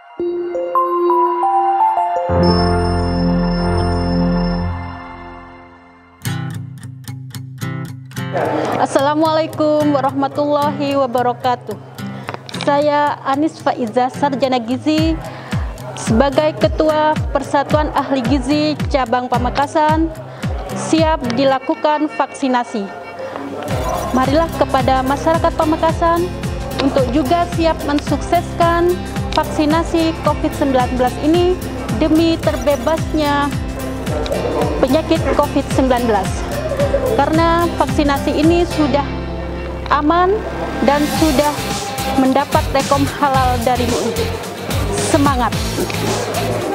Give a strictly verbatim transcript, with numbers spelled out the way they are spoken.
Assalamualaikum warahmatullahi wabarakatuh. Saya Anis Faiza, Sarjana Gizi, sebagai Ketua Persatuan Ahli Gizi Cabang Pamekasan, siap dilakukan vaksinasi. Marilah kepada masyarakat Pamekasan untuk juga siap mensukseskan vaksinasi COVID sembilan belas ini demi terbebasnya penyakit COVID sembilan belas. Karena vaksinasi ini sudah aman dan sudah mendapat rekom halal dari M U I. Semangat!